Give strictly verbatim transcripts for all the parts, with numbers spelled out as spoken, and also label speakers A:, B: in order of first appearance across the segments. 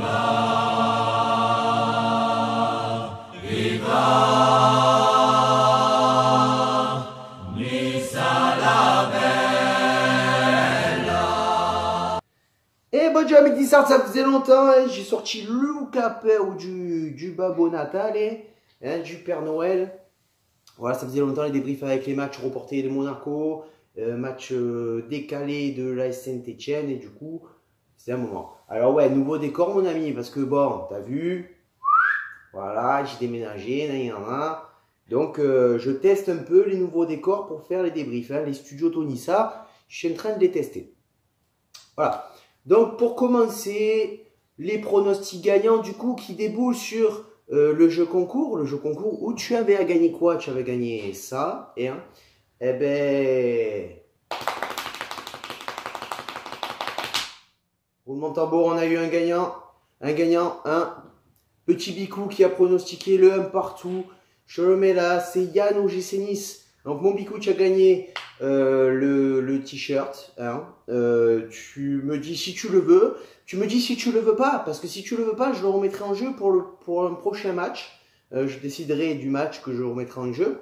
A: Et bon, Dieu, midi ça faisait longtemps, hein, j'ai sorti le capéo du, du Babo Natal, hein, du Père Noël. Voilà, ça faisait longtemps les débriefs avec les matchs reportés de Monaco, euh, match euh, décalé de l'A S Saint-Etienne, et du coup, c'est un moment. Alors ouais, nouveau décor mon ami, parce que bon, t'as vu, voilà, j'ai déménagé, nan, nan, nan. Donc euh, je teste un peu les nouveaux décors pour faire les débriefs, hein, les studios Tonissa, je suis en train de les tester. Voilà. Donc pour commencer, les pronostics gagnants du coup qui déboulent sur euh, le jeu concours, le jeu concours où tu avais à gagner quoi? Tu avais gagné ça et un. Eh ben, roulement de tambour, on a eu un gagnant, un gagnant, un petit Bicou qui a pronostiqué le un partout. Je le mets là, c'est Yann O G C Nice. Donc mon Bicou, tu as gagné euh, le, le t-shirt. Hein. Euh, tu me dis si tu le veux. Tu me dis si tu le veux pas. Parce que si tu le veux pas, je le remettrai en jeu pour, le, pour un prochain match. Euh, je déciderai du match que je remettrai en jeu.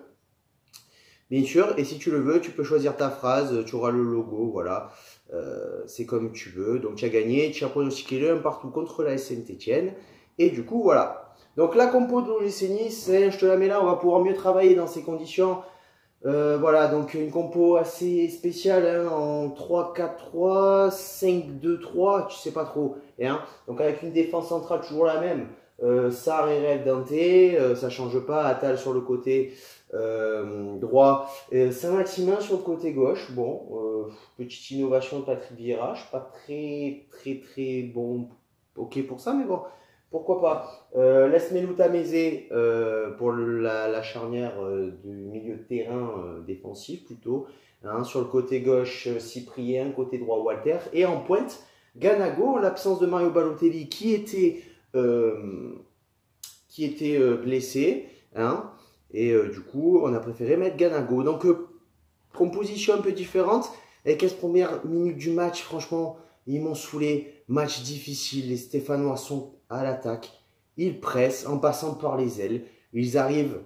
A: Bien sûr. Et si tu le veux, tu peux choisir ta phrase. Tu auras le logo. Voilà. Euh, c'est comme tu veux. Donc tu as gagné. Tu as pronostiqué le un partout contre la Saint-Etienne. Et du coup, voilà. Donc la compo de l'O G C Nice, je te la mets là. On va pouvoir mieux travailler dans ces conditions. Euh, voilà, donc une compo assez spéciale hein, en trois quatre trois, cinq deux trois, tu sais pas trop. Hein. Donc avec une défense centrale toujours la même. Euh, Sarr et Red Dante, euh, ça change pas. Attal sur le côté euh, droit. Euh, Saint-Maximin sur le côté gauche. Bon, euh, petite innovation de Patrick Vieira. Je suis pas très très très bon ok pour ça, mais bon. Pourquoi pas. euh, Laisse-Melou Tamézé euh, pour le, la, la charnière euh, du milieu de terrain euh, défensif plutôt. Hein, sur le côté gauche, euh, Cyprien, côté droit, Walter. Et en pointe, Ganago, l'absence de Mario Balotelli qui était, euh, qui était euh, blessé. Hein, et euh, du coup, on a préféré mettre Ganago. Donc, euh, composition un peu différente. Les quinze premières minutes du match, franchement, ils m'ont saoulé. Match difficile, les Stéphanois sont à l'attaque. Ils pressent en passant par les ailes. Ils arrivent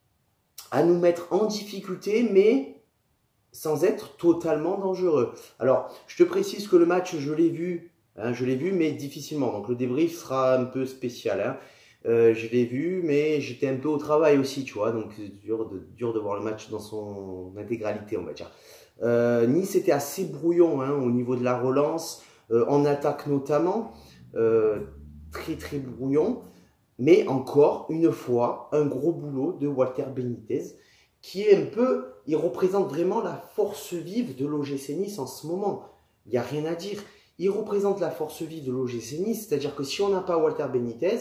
A: à nous mettre en difficulté, mais sans être totalement dangereux. Alors, je te précise que le match, je l'ai vu, hein, je l'ai vu, mais difficilement. Donc, le débrief sera un peu spécial. Hein. Euh, je l'ai vu, mais j'étais un peu au travail aussi, tu vois. Donc, c'est dur de, dur de voir le match dans son intégralité, on va dire. Euh, Nice était assez brouillon hein, au niveau de la relance. Euh, en attaque notamment, euh, très très brouillon, mais encore une fois, un gros boulot de Walter Benitez, qui est un peu, il représente vraiment la force vive de l'O G C Nice en ce moment. Il n'y a rien à dire. Il représente la force vive de l'O G C Nice, c'est-à-dire que si on n'a pas Walter Benitez,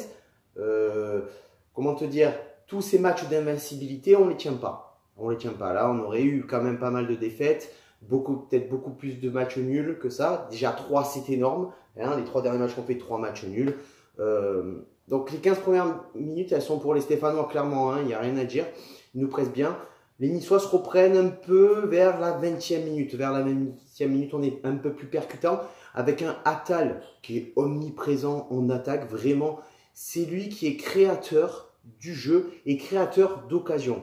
A: euh, comment te dire, tous ces matchs d'invincibilité, on ne les tient pas. On les tient pas. Là, on aurait eu quand même pas mal de défaites. Beaucoup, peut-être beaucoup plus de matchs nuls que ça. Déjà trois, c'est énorme. Hein, les trois derniers matchs qu'on fait, trois matchs nuls. Euh, donc les quinze premières minutes, elles sont pour les Stéphanois, clairement. Il n'y a rien à dire. Ils nous pressent bien. Les Niçois se reprennent un peu vers la vingtième minute. Vers la vingtième minute, on est un peu plus percutant. Avec un Attal qui est omniprésent en attaque. Vraiment, c'est lui qui est créateur du jeu et créateur d'occasions.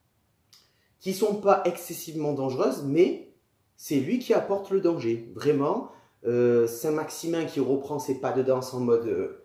A: Qui ne sont pas excessivement dangereuses, mais c'est lui qui apporte le danger, vraiment. Euh, Saint-Maximin qui reprend ses pas de danse en mode euh,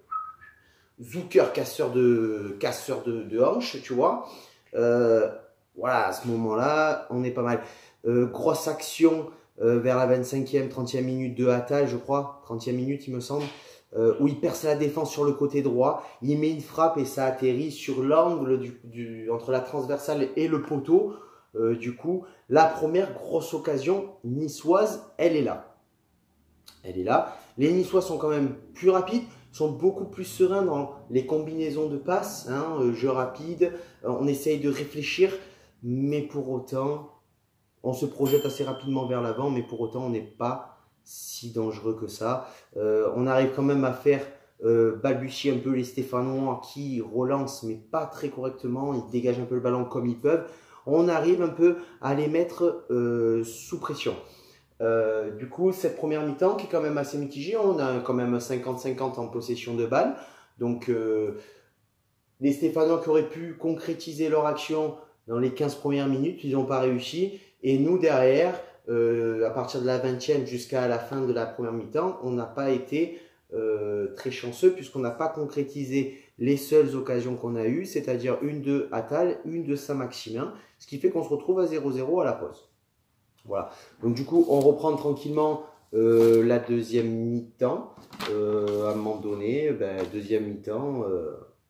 A: Zucker, casseur de, casseur de, de hanches, tu vois. Euh, voilà, à ce moment-là, on est pas mal. Euh, grosse action euh, vers la vingt-cinquième, trentième minute de Attal, je crois. trentième minute, il me semble. Euh, où il perce la défense sur le côté droit. Il met une frappe et ça atterrit sur l'angle du, du, entre la transversale et le poteau. Euh, du coup, la première grosse occasion niçoise, elle est là. Elle est là. Les Niçois sont quand même plus rapides, sont beaucoup plus sereins dans les combinaisons de passes, hein, euh, jeu rapide. Euh, on essaye de réfléchir, mais pour autant, on se projette assez rapidement vers l'avant, mais pour autant, on n'est pas si dangereux que ça. Euh, on arrive quand même à faire euh, balbutier un peu les Stéphanois qui relancent, mais pas très correctement. Ils dégagent un peu le ballon comme ils peuvent. On arrive un peu à les mettre euh, sous pression. Euh, du coup, cette première mi-temps qui est quand même assez mitigée, on a quand même cinquante cinquante en possession de balle. Donc, euh, les Stéphanois qui auraient pu concrétiser leur action dans les quinze premières minutes, ils n'ont pas réussi. Et nous, derrière, euh, à partir de la vingtième jusqu'à la fin de la première mi-temps, on n'a pas été euh, très chanceux puisqu'on n'a pas concrétisé les seules occasions qu'on a eues, c'est-à-dire une de Attal, une de Saint-Maximin, ce qui fait qu'on se retrouve à zéro zéro à la pause. Voilà. Donc du coup, on reprend tranquillement euh, la deuxième mi-temps. Euh, à un moment donné, ben, deuxième mi-temps, euh,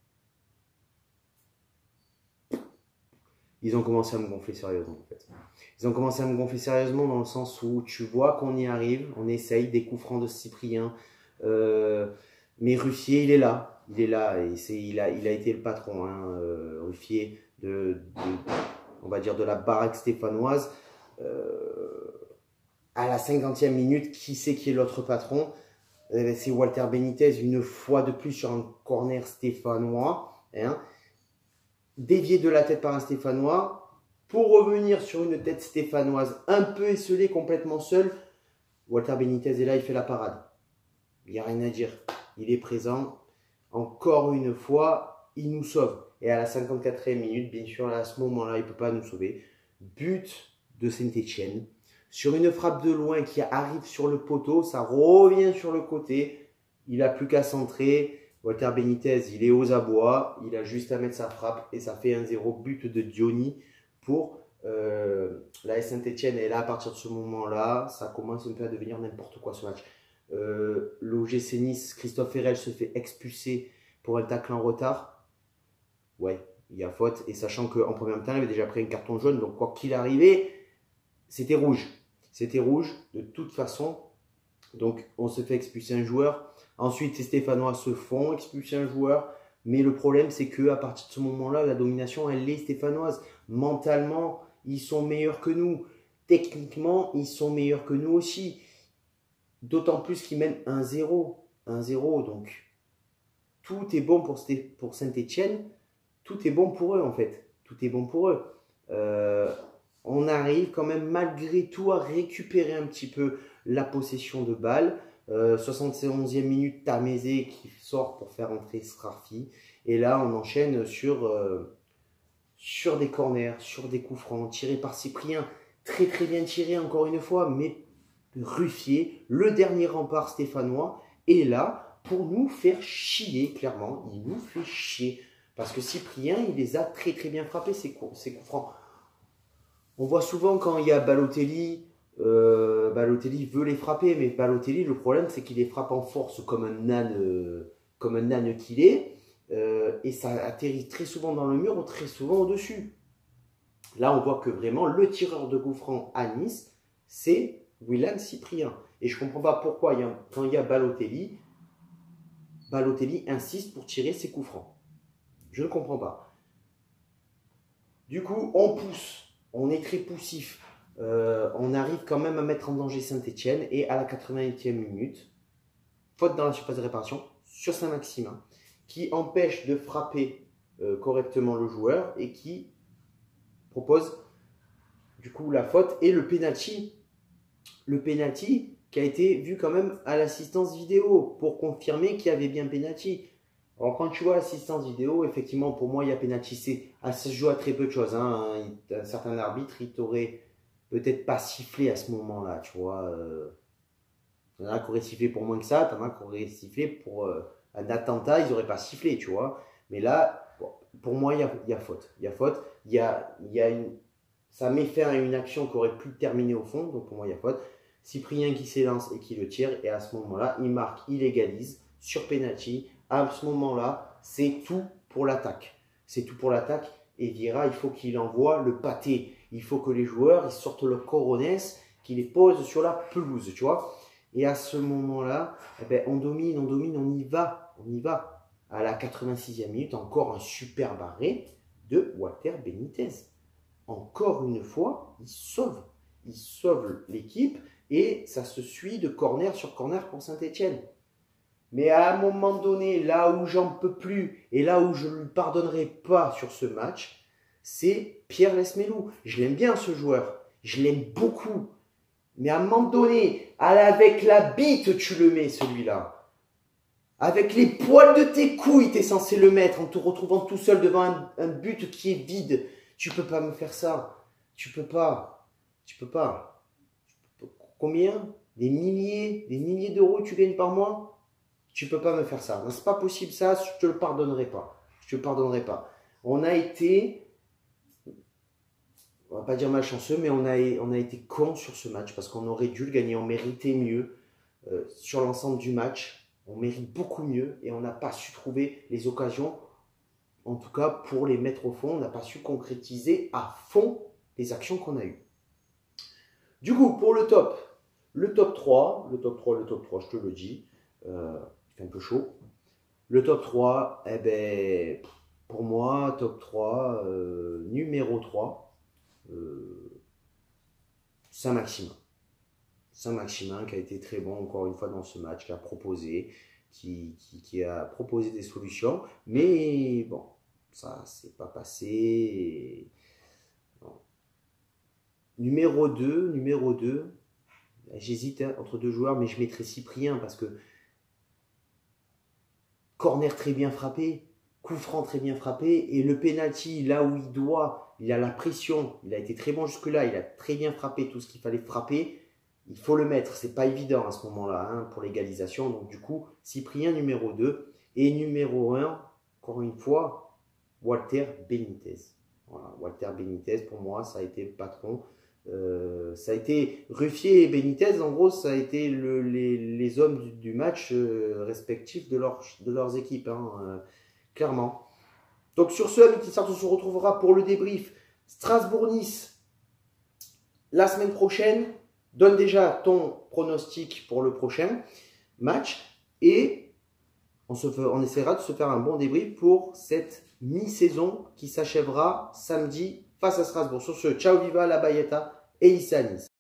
A: ils ont commencé à me gonfler sérieusement en fait. Ils ont commencé à me gonfler sérieusement dans le sens où tu vois qu'on y arrive, on essaye des coups francs de Cyprien. Euh, mais Ruffier, il est là. Il est là et c'est, il, a, il a été le patron, hein, euh, Ruffier, de, de, on va dire de la baraque stéphanoise. Euh, à la cinquantième minute, qui c'est qui est l'autre patron? euh, C'est Walter Benitez, une fois de plus sur un corner stéphanois, hein, dévié de la tête par un stéphanois, pour revenir sur une tête stéphanoise un peu esselée, complètement seule. Walter Benitez est là, il fait la parade. Il n'y a rien à dire. Il est présent. Encore une fois, il nous sauve. Et à la cinquante-quatrième minute, bien sûr, à ce moment-là, il ne peut pas nous sauver. But de Saint-Etienne. Sur une frappe de loin qui arrive sur le poteau, ça revient sur le côté. Il n'a plus qu'à centrer. Walter Benitez, il est aux abois. Il a juste à mettre sa frappe et ça fait un zéro, but de Diony pour euh, la Saint-Etienne. Et là, à partir de ce moment-là, ça commence un peu à devenir n'importe quoi ce match. Euh, L'O G C Nice, Christophe Herrel se fait expulser pour un tacle en retard. Ouais, il y a faute. Et sachant qu'en première mi-temps, il avait déjà pris un carton jaune. Donc, quoi qu'il arrivait, c'était rouge. C'était rouge de toute façon. Donc, on se fait expulser un joueur. Ensuite, les Stéphanois se font expulser un joueur. Mais le problème, c'est qu'à partir de ce moment-là, la domination, elle est stéphanoise. Mentalement, ils sont meilleurs que nous. Techniquement, ils sont meilleurs que nous aussi. D'autant plus qu'ils mènent un zéro. un zéro, donc tout est bon pour, pour Saint-Etienne. Tout est bon pour eux, en fait. Tout est bon pour eux. Euh, on arrive quand même, malgré tout, à récupérer un petit peu la possession de balle. Euh, soixante et onzième minute, Tamézé qui sort pour faire entrer Srarfi. Et là, on enchaîne sur, euh, sur des corners, sur des coups francs, tirés par Cyprien. Très très bien tiré, encore une fois, mais Ruffier, le dernier rempart stéphanois, est là pour nous faire chier, clairement. Il nous fait chier. Parce que Cyprien, il les a très très bien frappés, ces coups, ces coups francs. On voit souvent quand il y a Balotelli, euh, Balotelli veut les frapper, mais Balotelli, le problème, c'est qu'il les frappe en force comme un âne, euh, comme un âne qu'il est. Euh, et ça atterrit très souvent dans le mur ou très souvent au-dessus. Là, on voit que vraiment, le tireur de coups francs à Nice, c'est Willian Cyprien. Et je ne comprends pas pourquoi, il y a, quand il y a Balotelli, Balotelli insiste pour tirer ses coups francs. Je ne comprends pas. Du coup, on pousse. On est très poussif. Euh, on arrive quand même à mettre en danger Saint-Etienne. Et à la quatre-vingt-huitième minute, faute dans la surface de réparation sur Saint-Maximin, qui empêche de frapper euh, correctement le joueur et qui propose du coup la faute et le penalty. Le penalty qui a été vu quand même à l'assistance vidéo pour confirmer qu'il y avait bien penalty. Alors quand tu vois l'assistance vidéo, effectivement pour moi il y a penalty. C'est, ça se joue à très peu de choses. Hein. Un certain arbitre, il t'aurait peut-être pas sifflé à ce moment-là, tu vois. Euh, il y en a qui auraient sifflé pour moins que ça, t'en as qui auraient sifflé pour euh, un attentat, ils n'auraient pas sifflé, tu vois. Mais là, bon, pour moi il y a, il y a faute. Il y a faute. Il y a, il y a une, ça met fin à une action qui aurait pu terminer au fond, donc pour moi il y a faute. Cyprien qui s'élance et qui le tire, et à ce moment-là, il marque, il égalise sur penalty. À ce moment-là, c'est tout pour l'attaque. C'est tout pour l'attaque. Et Vieira, il faut qu'il envoie le pâté. Il faut que les joueurs ils sortent le coronès, qu'ils les posent sur la pelouse, tu vois. Et à ce moment-là, eh ben, on domine, on domine, on y va, on y va. À la quatre-vingt-sixième minute, encore un super arrêt de Walter Benitez. Encore une fois, il sauve. Il sauve l'équipe et ça se suit de corner sur corner pour Saint-Etienne. Mais à un moment donné, là où j'en peux plus et là où je ne lui pardonnerai pas sur ce match, c'est Pierre Lesmelou. Je l'aime bien ce joueur, je l'aime beaucoup. Mais à un moment donné, avec la bite, tu le mets celui-là. Avec les poils de tes couilles, tu es censé le mettre en te retrouvant tout seul devant un, un but qui est vide. Tu peux pas me faire ça. Tu peux pas. Tu peux pas. Combien? Des milliers, des milliers d'euros tu gagnes par mois? Tu peux pas me faire ça. C'est pas possible ça, je te le pardonnerai pas. Je te le pardonnerai pas. On a été, on va pas dire malchanceux, mais on a, on a été con sur ce match parce qu'on aurait dû le gagner, on méritait mieux euh, sur l'ensemble du match. On mérite beaucoup mieux et on n'a pas su trouver les occasions, en tout cas pour les mettre au fond. On n'a pas su concrétiser à fond les actions qu'on a eues. Du coup, pour le top, le top trois, le top trois, le top trois, je te le dis, euh, il fait un peu chaud. Le top trois, eh ben, pour moi, top trois, euh, numéro trois, euh, Saint-Maximin. Saint-Maximin qui a été très bon encore une fois dans ce match, qui a proposé, qui, qui, qui a proposé des solutions, mais bon, ça s'est pas passé. Et... Numéro deux, numéro deux, j'hésite hein, entre deux joueurs, mais je mettrai Cyprien parce que corner très bien frappé, coup franc très bien frappé, et le penalty là où il doit, il a la pression, il a été très bon jusque-là, il a très bien frappé tout ce qu'il fallait frapper, il faut le mettre, c'est pas évident à ce moment-là hein, pour l'égalisation, donc du coup, Cyprien numéro deux, et numéro un, encore une fois, Walter Benitez. Voilà, Walter Benitez, pour moi, ça a été le patron. Euh, ça a été Ruffier et Benitez, en gros, ça a été le, les, les hommes du, du match euh, respectifs de, leur, de leurs équipes, hein, euh, clairement. Donc sur ce, Amis Tissart, on se retrouvera pour le débrief Strasbourg-Nice la semaine prochaine. Donne déjà ton pronostic pour le prochain match et on, se fait, on essaiera de se faire un bon débrief pour cette mi-saison qui s'achèvera samedi face à Strasbourg. Sur ce, ciao, viva la Bayeta et Issa Nice.